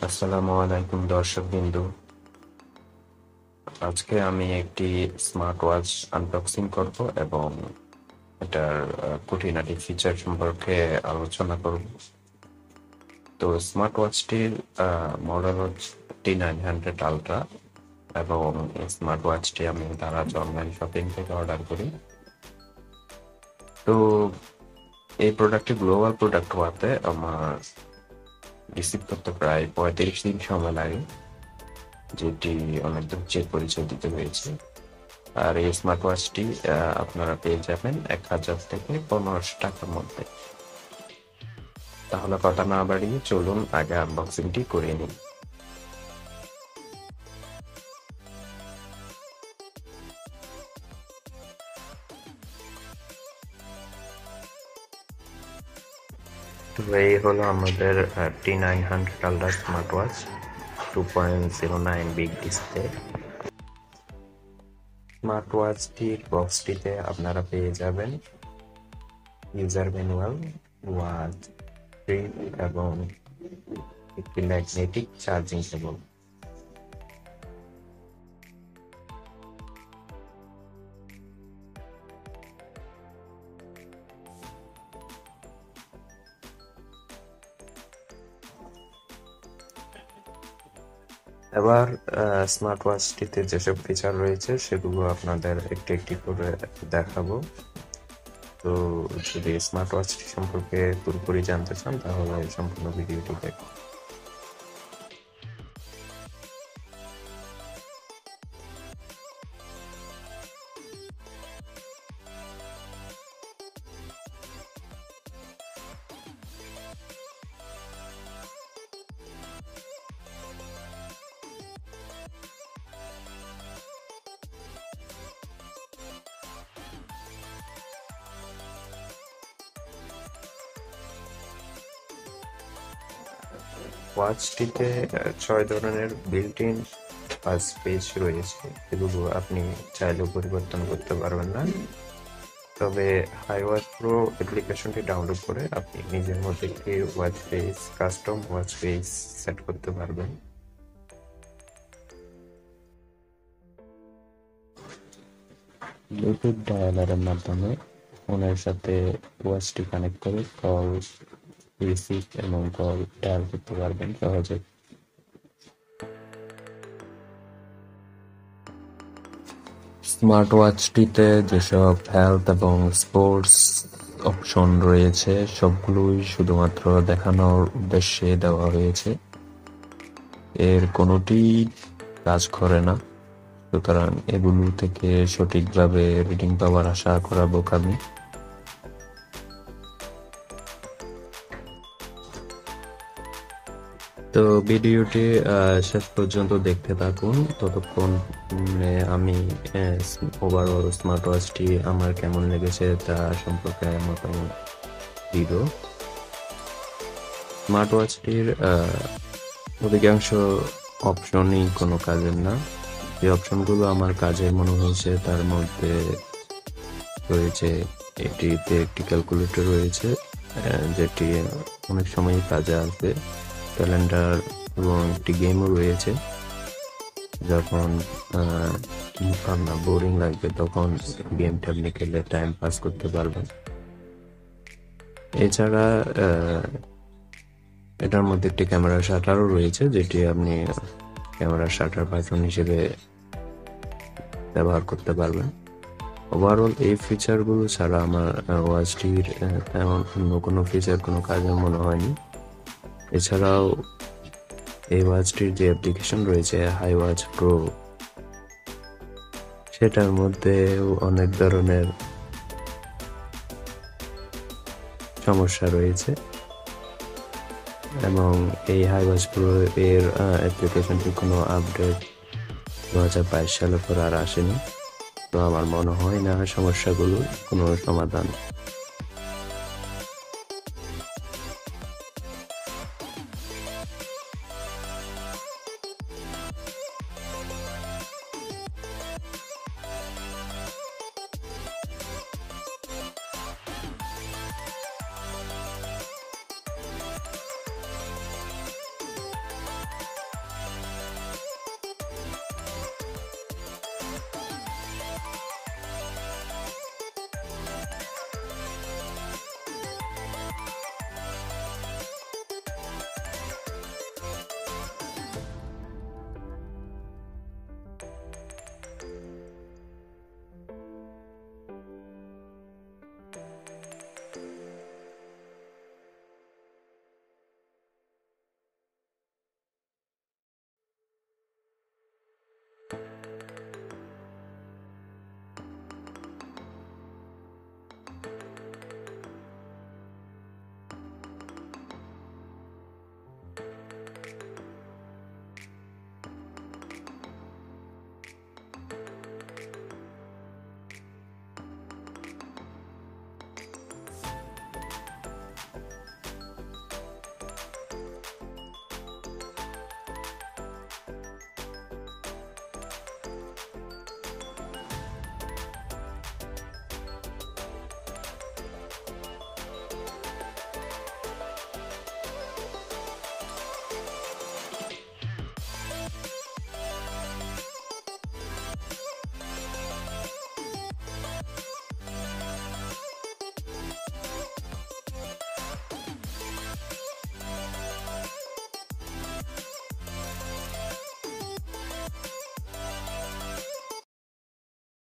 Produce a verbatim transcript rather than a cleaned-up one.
আসসালামু আলাইকুম দর্শকবৃন্দ। আজকে আমি একটি স্মার্ট ওয়াচ আনবক্সিং করব এবং এটার আহ, খুঁটিনাটি ফিচার সম্পর্কে আলোচনা করব। তো স্মার্ট ওয়াচটির মডেল হচ্ছে টি নাইন হান্ড্রেড আলট্রা এবং এই স্মার্ট ওয়াচটি আমি দারাজ অনলাইন শপিং থেকে অর্ডার করি। তো এই প্রোডাক্টটি গ্লোবাল প্রোডাক্ট হওয়াতে আমার রিসিভ করতে প্রায় পঁয়ত্রিশ দিন সময় লাগে, যেটি অনেক ধৈর্যের পরিচয় দিতে হয়েছে। আর এই স্মার্ট ওয়াচটি আপনারা পেয়ে যাবেন এক হাজার থেকে পনেরোশো টাকার মধ্যে। তাহলে কথা না বাড়িয়ে চলুন আগে আনবক্সিংটি করে নিই। তো এই হলো আমাদের T nine hundred ultra smart watch two point zero nine big display. Smart ওয়াচটির বক্সটিতে আপনারা পেয়ে যাবেন ইউজার ম্যানুয়াল, ওয়াচ গ্রিপ এবং একটি ম্যাগনেটিক চার্জিং কেবল। এবার স্মার্ট ওয়াচটিতে যেসব ফিচার রয়েছে সেগুলো আপনাদের একটি একটি করে দেখাবো। তো যদি স্মার্ট ওয়াচটি সম্পর্কে পুরোপুরি জানতে চান তাহলে সম্পূর্ণ ভিডিওটি দেখুন। ওয়াচটিতে ছয় ধরনের বিল্ট ইন পাঁচ পেজ রয়েছে, এগুলো আপনি চাইলেও পরিবর্তন করতে পারবেন না। তবে হাই ওয়াচ প্রো অ্যাপ্লিকেশনটি ডাউনলোড করে আপনি নিজের মধ্যে একটি watch page, custom watch page set করতে পারবেন। ব্লুটুথ ডায়ালারের মাধ্যমে ফোনের সাথে ওয়াচটি কানেক্ট করে কল রিসিভ এবং কল ডায়াল করতে পারবেন সহজে। স্মার্ট ওয়াচটিতে যেসব হেলথ এবং স্পোর্টস অপশন রয়েছে সবগুলোই শুধুমাত্র দেখানোর উদ্দেশ্যে দেওয়া হয়েছে, এর কোনোটি কাজ করে না। সুতরাং এগুলো থেকে সঠিকভাবে রিডিং পাওয়ার আশা করা বোকামি। তো ভিডিওটি শেষ পর্যন্ত দেখতে থাকুন, ততক্ষণ আমি ওভারঅল স্মার্ট ওয়াচটি আমার কেমন লেগেছে তা সম্পর্কে মতামত দিব। স্মার্ট ওয়াচটির অধিকাংশ অপশনই কোনো কাজের না। যে অপশনগুলো আমার কাজের মনে হয়েছে তার মধ্যে রয়েছে এটিতে একটি ক্যালকুলেটর রয়েছে, যেটি অনেক সময় কাজে আসবে। ক্যালেন্ডার এবং একটি গেমও রয়েছে, যখন আপনার বোরিং লাগবে তখন গেমটা আপনি খেলে টাইম পাস করতে পারবেন। এছাড়া এটার মধ্যে একটি ক্যামেরা শাটারও রয়েছে, যেটি আপনি ক্যামেরা শাটার বাটন হিসেবে ব্যবহার করতে পারবেন। ওভারঅল এই ফিচারগুলো ছাড়া আমার ওয়াচটির তেমন অন্য কোনো ফিচার কোনো কাজের মনে হয়নি। এছাড়াও এই ওয়াচটির যে অ্যাপ্লিকেশন রয়েছে হাই ওয়াচ প্রো, সেটার মধ্যে অনেক ধরনের সমস্যা রয়েছে এবং এই হাই ওয়াচ প্রো এর অ্যাপ্লিকেশনটি কোনো আপডেট দু হাজার বাইশ সালের পর আর আসেনি। তো আমার মনে হয় না সমস্যাগুলো কোনো সমাধান